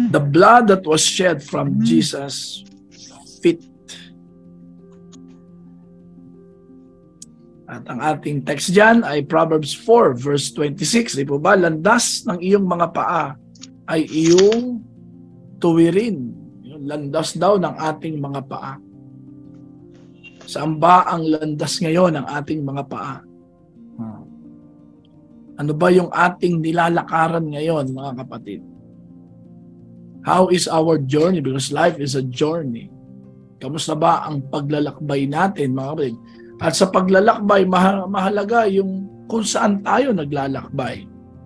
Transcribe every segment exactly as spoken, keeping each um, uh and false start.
The blood that was shed from Jesus' feet. At ang ating text dyan ay Proverbs four verse twenty-six. Di po ba? Landas ng iyong mga paa ay iyong tuwirin. Landas daw ng ating mga paa. Saan ba ang landas ngayon ng ating mga paa? Ano ba yung ating nilalakaran ngayon, mga kapatid? How is our journey? Because life is a journey. Kamusta ba ang paglalakbay natin, mga kapatid? At sa paglalakbay, mahalaga yung kung saan tayo naglalakbay.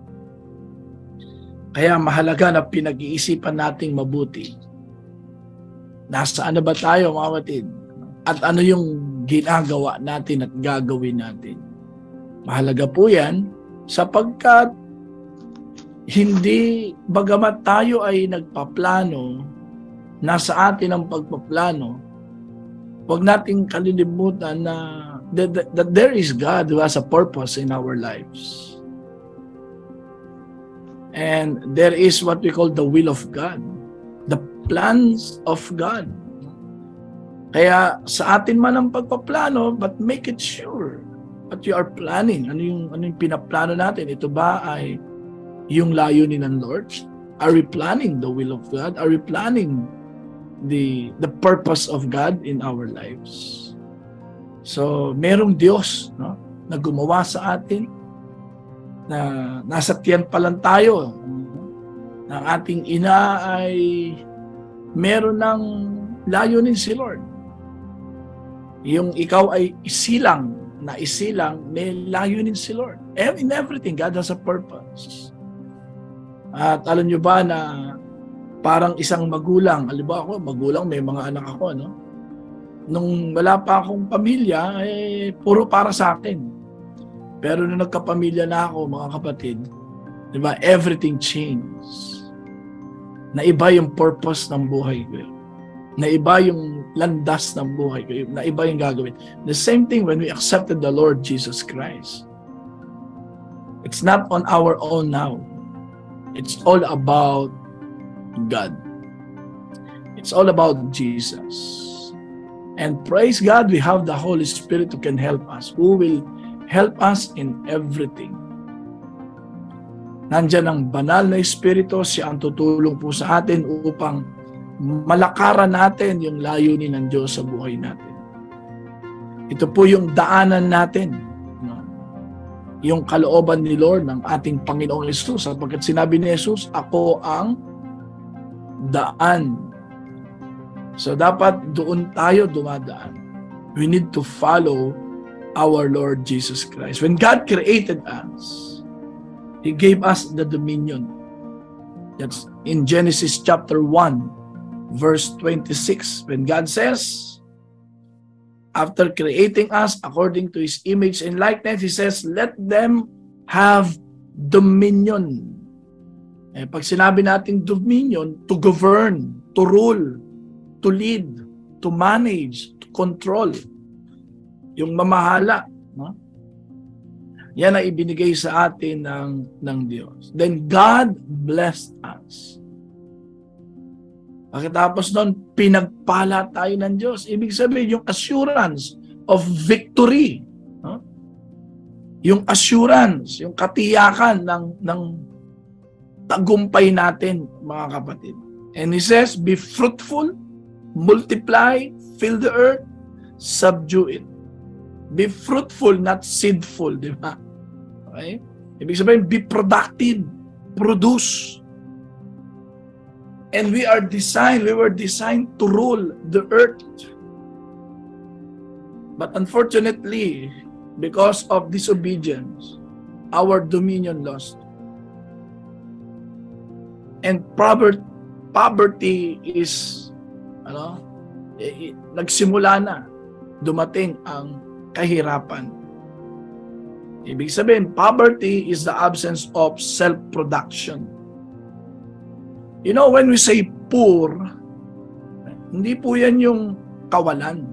Kaya mahalaga na pinag-iisipan nating mabuti. Nasaan na ba tayo, mga kapatid? At ano yung ginagawa natin at gagawin natin? Mahalaga po yan sapagkat hindi, bagamat tayo ay nagpaplano, nasa atin ang pagpaplano, huwag nating kalilimutan na that, that there is God who has a purpose in our lives. And there is what we call the will of God, the plans of God. Kaya sa atin man ang pagpaplano, but make it sure what you are planning. Ano yung, ano yung pinaplano natin? Ito ba ay yung layunin ng Lord? Are we planning the will of God? Are we planning the the purpose of God in our lives? So, merong Diyos, no, na gumawa sa atin, na nasa tiyan pa lang tayo, na ating ina ay meron ng layunin si Lord. Yung ikaw ay isilang, na isilang, may layunin si Lord. In everything, God has a purpose. At alam nyo ba na parang isang magulang, halimbawa ako, magulang, may mga anak ako, no? Nung wala pa akong pamilya, eh, puro para sa akin. Pero nung nagkapamilya na ako, mga kapatid, di ba, everything changed. Naiba yung purpose ng buhay ko. Naiba yung landas ng buhay ko. Naiba yung gagawin. The same thing when we accepted the Lord Jesus Christ. It's not on our own now. It's all about God. It's all about Jesus. And praise God, we have the Holy Spirit who can help us, who will help us in everything. Nandiyan ang banal na Espiritu, siya ang tutulong po sa atin upang malakaran natin yung layunin ng Diyos sa buhay natin. Ito po yung daanan natin. No? Yung kalooban ni Lord ng ating Panginoong Hesus. Sapagkat sinabi ni Hesus, ako ang daan. So dapat doon tayo dumadaan. We need to follow our Lord Jesus Christ. When God created us, He gave us the dominion. That's in Genesis chapter one, verse twenty-six. When God says, after creating us according to His image and likeness, He says, let them have dominion. Eh, pag sinabi natin dominion, to govern, to rule, to lead, to manage, to control. Yung mamahala. No? Yan ang ibinigay sa atin ng, ng Diyos. Then God blessed us. Pagkatapos nun, pinagpala tayo ng Diyos. Ibig sabihin, yung assurance of victory. No? Yung assurance, yung katiyakan ng, ng tagumpay natin, mga kapatid. And He says, be fruitful, multiply, fill the earth, subdue it. Be fruitful, not seedful, di ba? Okay? Ibig sabihin, be productive, produce. And we are designed, we were designed to rule the earth. But unfortunately, because of disobedience, our dominion lost. And poverty, poverty is, ano, eh, nagsimula na, dumating ang kahirapan. Ibig sabihin, poverty is the absence of self-production. You know, when we say poor, hindi po yan yung kawalan.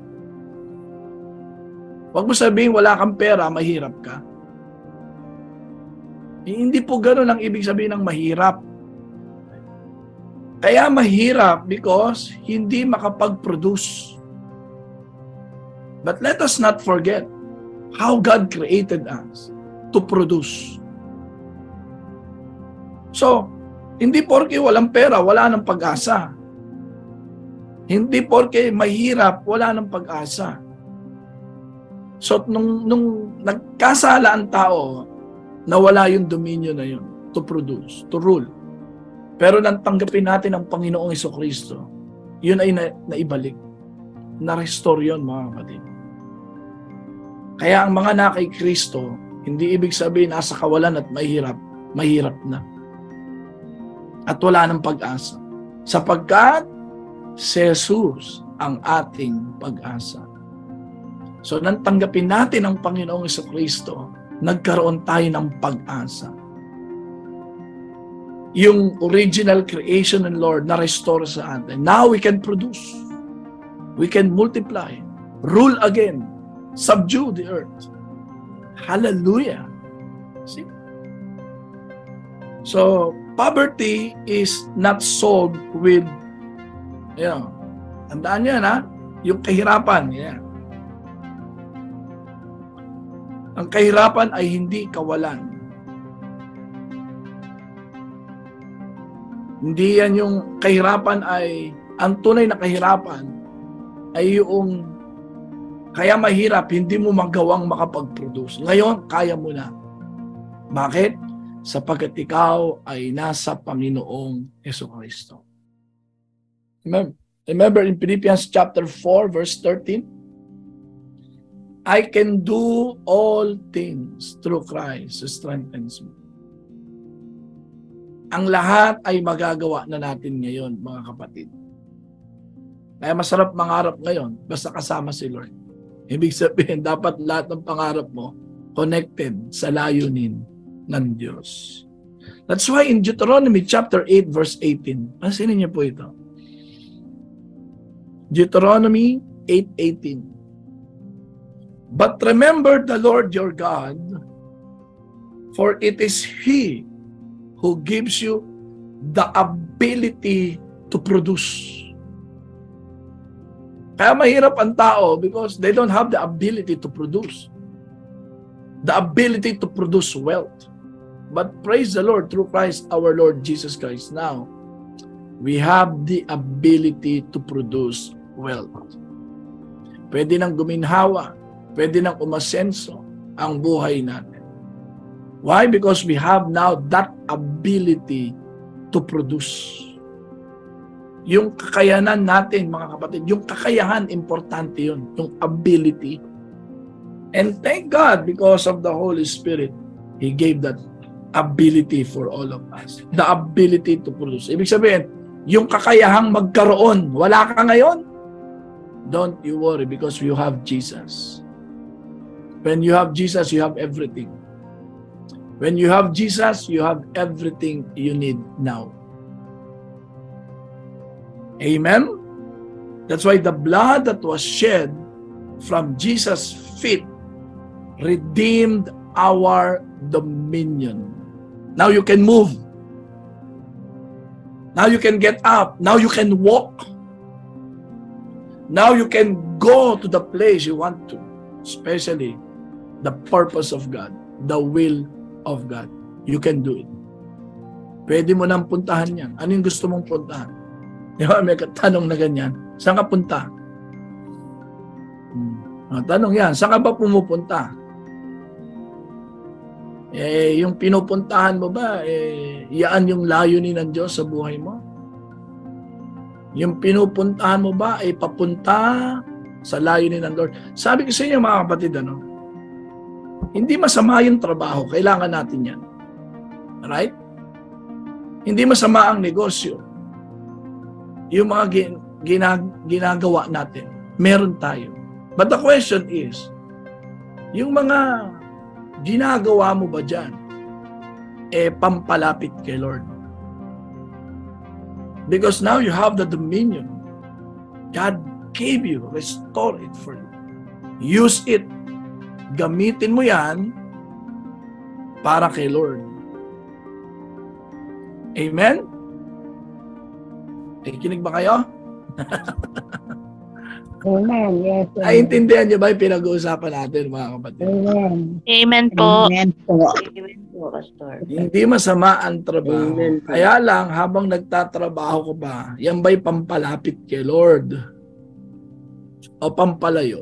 Huwag mo sabihin wala kang pera, mahirap ka. Hindi po gano'n ang ibig sabihin ng mahirap. Kaya mahirap because hindi makapag-produce. But let us not forget how God created us to produce. So, hindi porke walang pera, wala nang pag-asa. Hindi porke mahirap, wala nang pag-asa. So, nung, nung nagkasala ang tao, nawala yung dominion na yun to produce, to rule. Pero nang tanggapin natin ang Panginoong Jesucristo, yun ay na, naibalik. Na-restore yun, mga kapatid. Kaya ang mga na kay Kristo, hindi ibig sabihin nasa kawalan at mahirap, mahirap na. At wala ng pag-asa. Sapagkat si Jesus ang ating pag-asa. So nang tanggapin natin ang Panginoong Jesucristo, nagkaroon tayo ng pag-asa. Yung original creation ng Lord na restore sa atin. Now we can produce. We can multiply. Rule again. Subdue the earth. Hallelujah. See? So, poverty is not solved with, you know, tandaan niyo na, yung kahirapan. Yeah. Ang kahirapan ay hindi kawalan. Hindi yan yung kahirapan ay, ang tunay na kahirapan ay yung kaya mahirap, hindi mo magawang makapag-produce. Ngayon, kaya mo na. Bakit? Sapagkat ikaw ay nasa Panginoong Jesucristo. Remember, remember in Philippians chapter four, verse thirteen, I can do all things through Christ who strengthens me. Ang lahat ay magagawa na natin ngayon, mga kapatid. Kaya masarap mangarap ngayon, basta kasama si Lord. Ibig sabihin, dapat lahat ng pangarap mo connected sa layunin ng Diyos. That's why in Deuteronomy chapter eight, verse eighteen, pansinin niyo po ito. Deuteronomy eight eighteen. But remember the Lord your God, for it is He who gives you the ability to produce. Kaya mahirap ang tao because they don't have the ability to produce. The ability to produce wealth. But praise the Lord, through Christ our Lord Jesus Christ, now we have the ability to produce wealth. Pwede nang guminhawa, pwede nang umasenso ang buhay natin. Why? Because we have now that ability to produce. Yung kakayanan natin, mga kapatid, yung kakayahan, importante yun, yung ability. And thank God, because of the Holy Spirit, He gave that ability for all of us. The ability to produce. Ibig sabihin, yung kakayahang magkaroon, wala ka ngayon, don't you worry because you have Jesus. When you have Jesus, you have everything. When you have Jesus, you have everything you need now. Amen? That's why the blood that was shed from Jesus' feet redeemed our dominion. Now you can move. Now you can get up. Now you can walk. Now you can go to the place you want to. Especially the purpose of God, the will of God. You can do it. Pwede mo nang puntahan yan. Ano yung gusto mong puntahan? Di ba, may tanong na ganyan. Saan ka punta? Hmm. Tanong yan, saan ka ba pumupunta? Eh, yung pinupuntahan mo ba, eh, yaan yung layunin ng Diyos sa buhay mo? Yung pinupuntahan mo ba ay papunta sa layunin ng Lord? Sabi ko sa inyo, mga kapatid, ano, hindi masama yung trabaho. Kailangan natin yan. Right? Hindi masama ang negosyo. Yung mga ginag ginagawa natin, meron tayo. But the question is, yung mga ginagawa mo ba dyan, eh, pampalapit kay Lord? Because now you have the dominion. God gave you, restore it for you. Use it. Gamitin mo yan para kay Lord. Amen? Nakikinig ba kayo? Amen. Yes. Amen. Naiintindihan niyo ba yung pinag-uusapan natin, mga kapatid? Amen. Amen po. Amen po. Amen po, Pastor. Hindi masama ang trabaho. Amen po. Kaya lang, habang nagtatrabaho ko ba, yan ba'y pampalapit kay Lord? O pampalayo?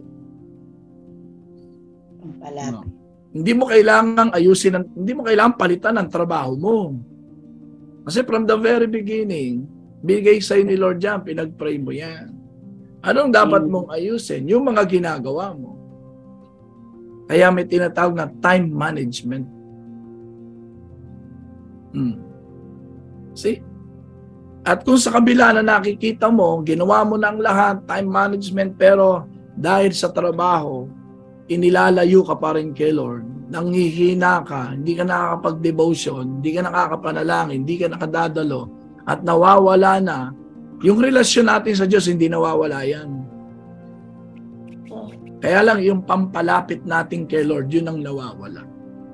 Ang palapit. Hindi mo kailangang ayusin, ang, hindi mo kailangang palitan ang trabaho mo. Kasi from the very beginning, bigay sa'yo ni Lord yan, pinag-pray mo yan. Anong dapat mong ayusin? Yung mga ginagawa mo. Kaya may tinatawag na time management. Hmm. See? At kung sa kabila na nakikita mo, ginawa mo ng lahat, time management, pero dahil sa trabaho, inilalayo ka pa rin kay Lord, nanghihina ka, hindi ka nakakapag-devotion, hindi ka nakakapanalangin, hindi ka nakadadalo, at nawawala na, yung relasyon natin sa Diyos, hindi nawawala yan. Kaya lang, yung pampalapit natin kay Lord, yun ang nawawala.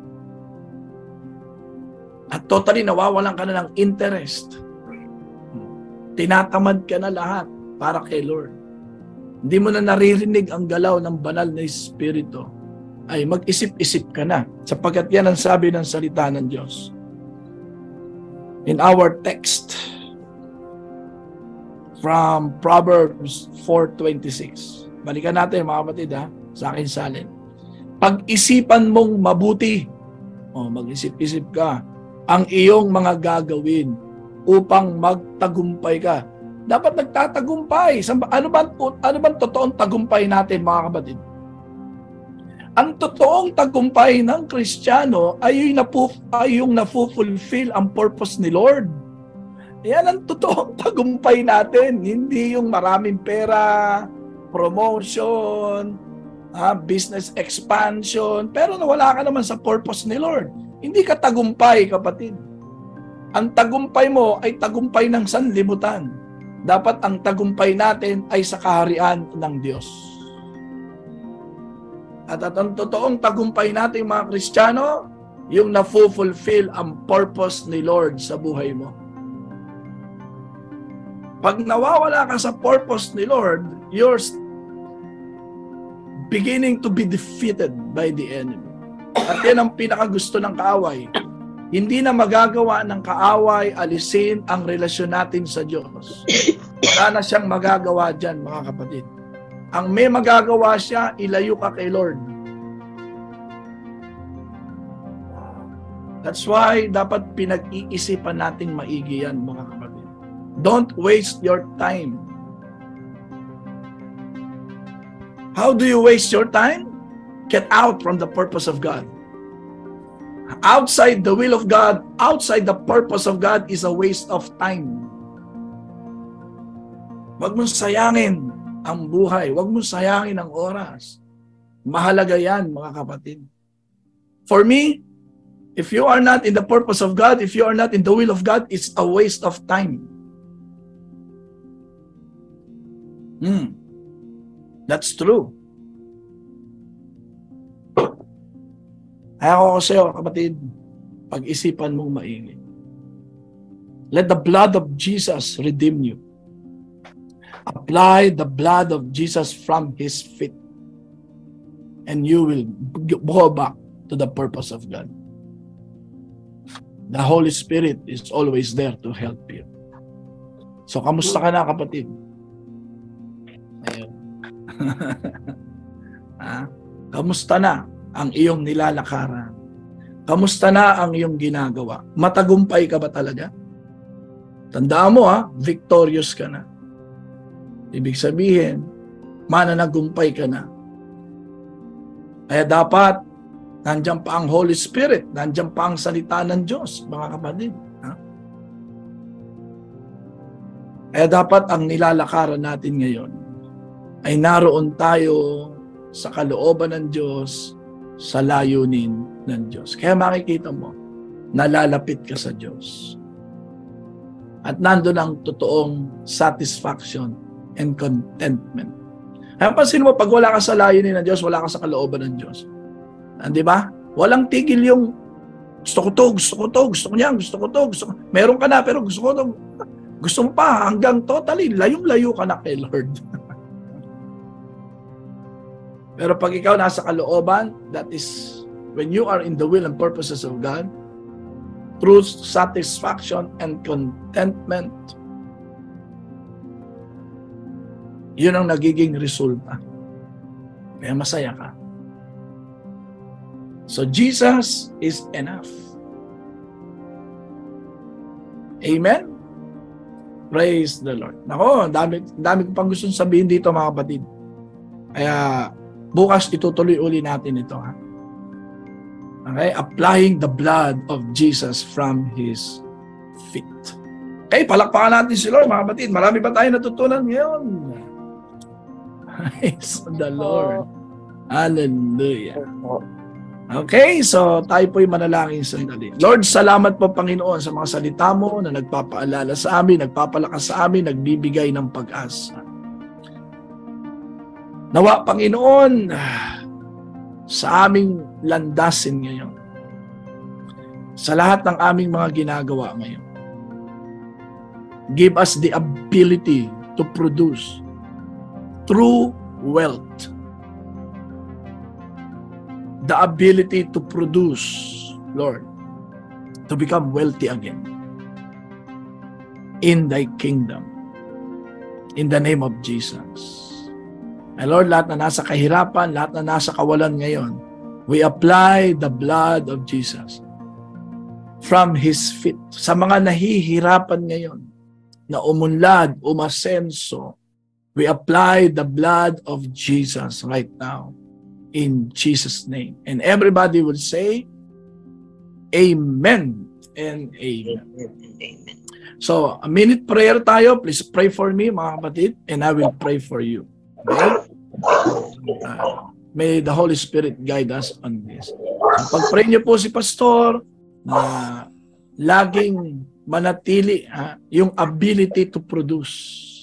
At totally, nawawalan ka na ng interest. Tinatamad ka na lahat para kay Lord. Hindi mo na naririnig ang galaw ng banal na Espiritu. Ay mag-isip-isip ka na, sapagkat yan ang sabi ng salita ng Diyos. In our text from Proverbs four twenty-six. Balikan natin mga kapatid ha, sa akin salin. Pag-isipan mong mabuti, o mag-isip-isip ka, ang iyong mga gagawin upang magtagumpay ka. Dapat nagtatagumpay. Ano ba, ano ba totoong tagumpay natin mga kapatid? Ang totoong tagumpay ng Kristiyano ay yung, napu, ay yung nafu-fulfill ang purpose ni Lord. Yan ang totoong tagumpay natin. Hindi yung maraming pera, promotion, ah, business expansion, pero nawala ka naman sa purpose ni Lord. Hindi ka tagumpay, kapatid. Ang tagumpay mo ay tagumpay ng sanlibutan. Dapat ang tagumpay natin ay sa kaharian ng Diyos. At, at ang totoong tagumpay natin mga Kristiyano, yung na-fulfill ang purpose ni Lord sa buhay mo. Pag nawawala ka sa purpose ni Lord, you're beginning to be defeated by the enemy. At yan ang pinakagusto ng kaaway. Hindi na magagawa ng kaaway alisin ang relasyon natin sa Diyos. Wala na siyang magagawa dyan, mga kapatid. Ang may magagawa siya, ilayo ka kay Lord. That's why dapat pinag-iisipan nating maigi yan, mga kapatid. Don't waste your time. How do you waste your time? Get out from the purpose of God. Outside the will of God, outside the purpose of God is a waste of time. Huwag mong sayangin ang buhay. Huwag mong sayangin ang oras. Mahalaga yan, mga kapatid. For me, if you are not in the purpose of God, if you are not in the will of God, it's a waste of time. Hmm. That's true. Kaya ako sa iyo, kapatid, pag-isipan mong maigi. Let the blood of Jesus redeem you. Apply the blood of Jesus from His feet, and you will go back to the purpose of God. The Holy Spirit is always there to help you. So, kamusta ka na, kapatid? Ayun. Ha? Kamusta na ang iyong nilalakaran? Kamusta na ang iyong ginagawa? Matagumpay ka ba talaga? Tandaan mo ha, victorious ka na. Ibig sabihin, mananagumpay ka na. Kaya dapat, nandiyan pa ang Holy Spirit, nandiyan pa ang salita ng Diyos, mga kapatid. Ha? Kaya dapat ang nilalakaran natin ngayon ay naroon tayo sa kalooban ng Diyos, sa layunin ng Diyos. Kaya makikita mo, nalalapit ka sa Diyos. At nandun ang totoong satisfaction and contentment. Kaya pansin mo, pag wala ka sa layunin ng Diyos, wala ka sa kalooban ng Diyos. Di ba? Walang tigil yung gusto ko to, gusto ko to, gusto ko niyan, gusto ko to, gusto ko. Meron ka na, pero gusto ko to. Gusto mo pa hanggang totally, layong-layo ka na kay Lord. Pero pag ikaw nasa kalooban, that is when you are in the will and purposes of God, true satisfaction and contentment, yun ang nagiging resulta. Kaya masaya ka. So Jesus is enough. Amen? Praise the Lord. Nako, dami, dami ko pang gustong sabihin dito mga kapatid. Kaya bukas itutuloy uli natin ito. Ha? Okay? Applying the blood of Jesus from His feet. Okay, palakpakan natin si Lord mga kapatid. Marami pa tayo natutunan ngayon. Praise the Lord. Hallelujah. Okay, so tayo po'y manalangin sandali. Lord, salamat po Panginoon sa mga salita mo na nagpapaalala sa amin, nagpapalakas sa amin, nagbibigay ng pag-asa. Nawa Panginoon, sa aming landasin ngayon, sa lahat ng aming mga ginagawa ngayon, give us the ability to produce true wealth. The ability to produce, Lord, to become wealthy again in Thy kingdom. In the name of Jesus. And Lord, lahat na nasa kahirapan, lahat na nasa kawalan ngayon, we apply the blood of Jesus from His feet. Sa mga nahihirapan ngayon, na umunlad, umasenso, we apply the blood of Jesus right now. In Jesus' name. And everybody will say, Amen and Amen. Amen. So, a minute prayer tayo. Please pray for me, mga kapatid, and I will pray for you. Okay? Uh, may the Holy Spirit guide us on this. So, pag-pray niyo po si Pastor na laging manatili ha, yung ability to produce.